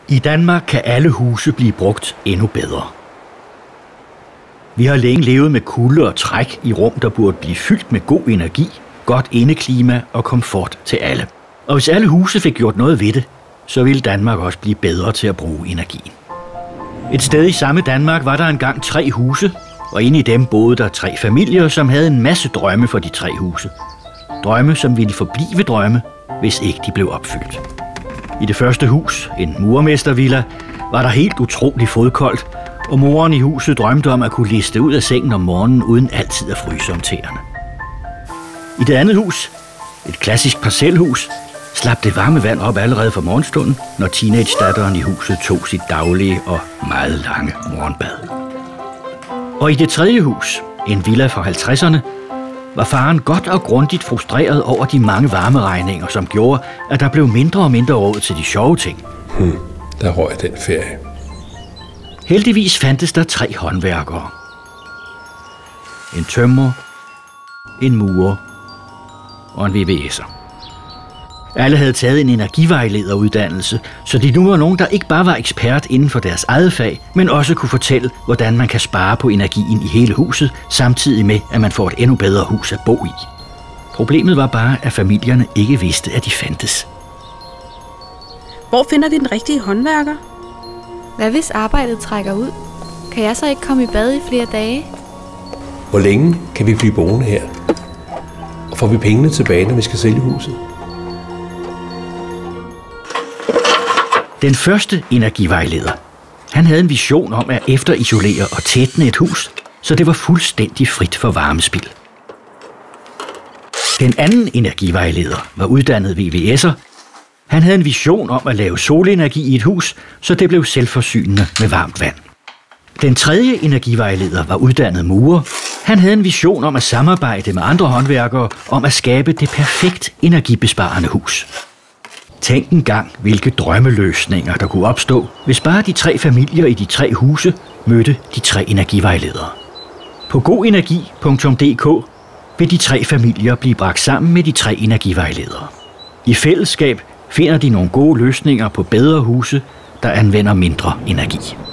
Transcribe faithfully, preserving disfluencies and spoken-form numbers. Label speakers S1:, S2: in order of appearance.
S1: I Danmark kan alle huse blive brugt endnu bedre. Vi har længe levet med kulde og træk i rum, der burde blive fyldt med god energi, godt indeklima og komfort til alle. Og hvis alle huse fik gjort noget ved det, så ville Danmark også blive bedre til at bruge energien. Et sted i samme Danmark var der engang tre huse, og inde i dem boede der tre familier, som havde en masse drømme for de tre huse. Drømme, som ville forblive drømme, hvis ikke de blev opfyldt. I det første hus, en murermestervilla, var der helt utrolig fodkoldt, og moren i huset drømte om at kunne liste ud af sengen om morgenen uden altid at fryse om tæerne. I det andet hus, et klassisk parcelhus, slap det varme vand op allerede fra morgenstunden, når teenagedatteren i huset tog sit daglige og meget lange morgenbad. Og i det tredje hus, en villa fra halvtredserne, var faren godt og grundigt frustreret over de mange varmeregninger, som gjorde, at der blev mindre og mindre råd til de sjove ting.
S2: Hmm, der røg den ferie.
S1: Heldigvis fandtes der tre håndværkere. En tømrer, en murer og en V V S'er. Alle havde taget en energivejlederuddannelse, så de nu var nogen, der ikke bare var ekspert inden for deres eget fag, men også kunne fortælle, hvordan man kan spare på energien i hele huset, samtidig med, at man får et endnu bedre hus at bo i. Problemet var bare, at familierne ikke vidste, at de fandtes.
S3: Hvor finder vi den rigtige håndværker?
S4: Hvad hvis arbejdet trækker ud? Kan jeg så ikke komme i bad i flere dage?
S2: Hvor længe kan vi blive boende her? Og får vi pengene tilbage, når vi skal sælge huset?
S1: Den første energivejleder, han havde en vision om at efterisolere og tætne et hus, så det var fuldstændig frit for varmespild. Den anden energivejleder var uddannet V V S'er. Han havde en vision om at lave solenergi i et hus, så det blev selvforsynende med varmt vand. Den tredje energivejleder var uddannet murer. Han havde en vision om at samarbejde med andre håndværkere om at skabe det perfekt energibesparende hus. Tænk engang, hvilke drømmeløsninger der kunne opstå, hvis bare de tre familier i de tre huse mødte de tre energivejledere. På godenergi punktum d k vil de tre familier blive bragt sammen med de tre energivejledere. I fællesskab finder de nogle gode løsninger på bedre huse, der anvender mindre energi.